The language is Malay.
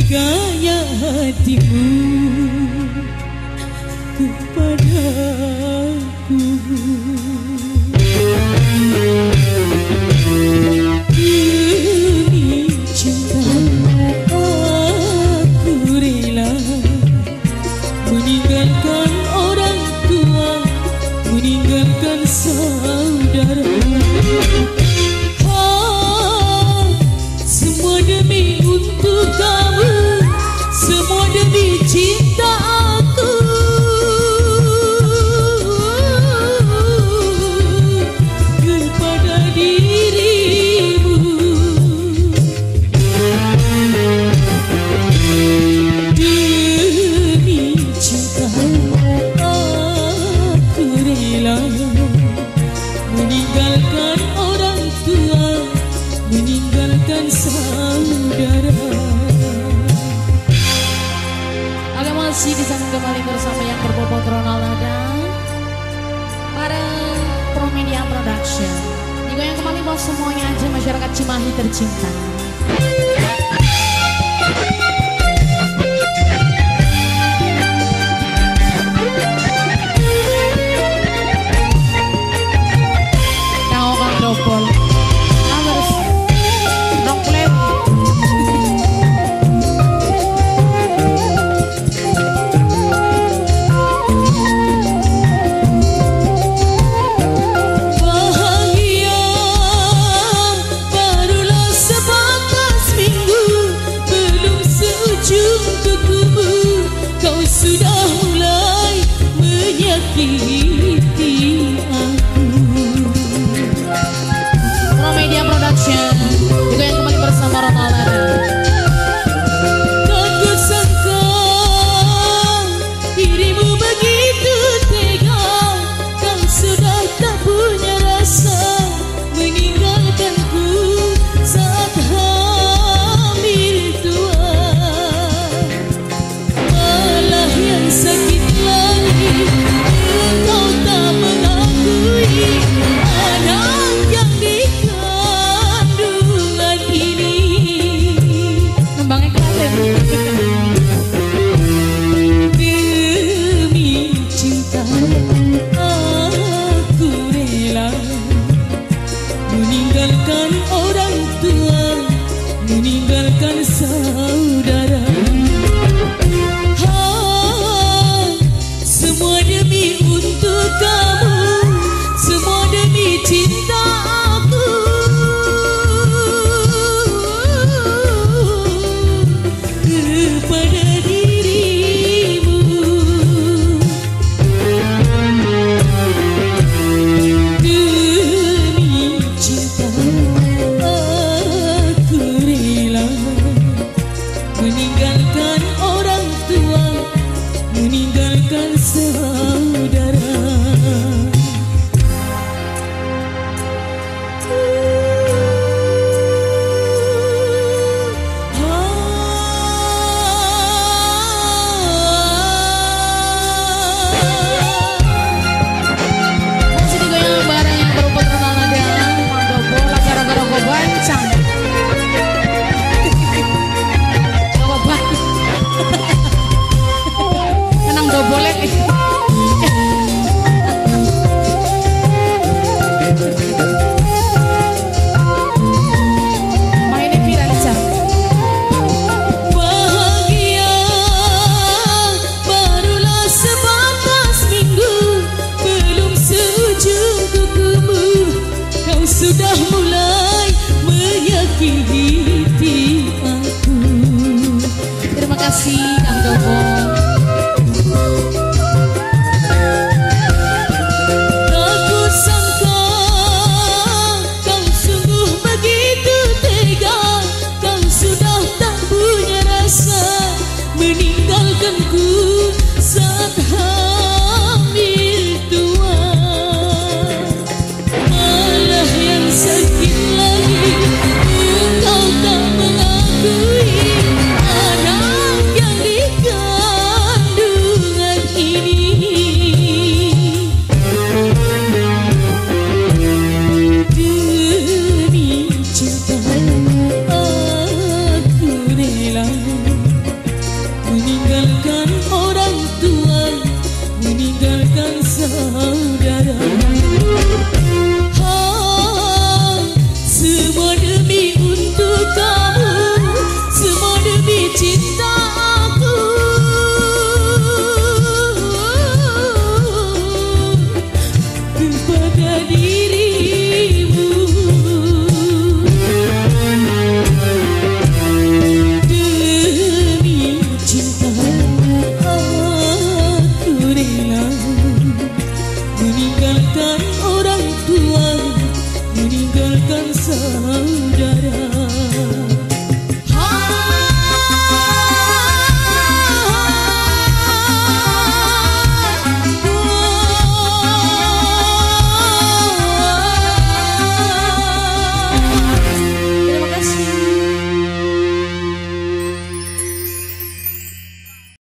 gaya hatimu kepadaku. Demi cinta aku rela meninggalkan orang tua, meninggalkan saudara. Semua demi untuk kamu, semua demi cinta aku. Kepada dirimu, demi cinta aku rela meninggalkan orang tua, meninggalkan saudara. Oke, masih disambung kembali bersama yang berbobot Ronald Nada bareng Promedia Production. Digoyang kembali buat semuanya aja masyarakat Cimahi tercinta. Kau kan double. Sudah mulai menyakiti aku. Promedia Production juga yang kembali bersama Ronald Nada. Tak kusangka dirimu begitu tega, kau sudah tak punya rasa meninggalkanku saat hamil tua. Yang sakit lagi, engkau tak mengakui anak yang dikandungan ini. Nembangnya keren. Demi cinta aku rela meninggalkan orang tua, meninggalkan saudara. Semua demi untuk kamu, semua demi cinta aku. Kepada dirimu, demi cinta aku rela meninggalkan orang tua, meninggalkan saudara. Masih digoyang bareng yang berbobot Ronald Nada. Mangga bola gara-gara gue bancang. Coba banget. Tenang dobolek nih. Mainnya viral aja. Bahagia barulah sebatas minggu, belum seujung kukumu, kau sudah mulai menyakiti aku. Terima kasih.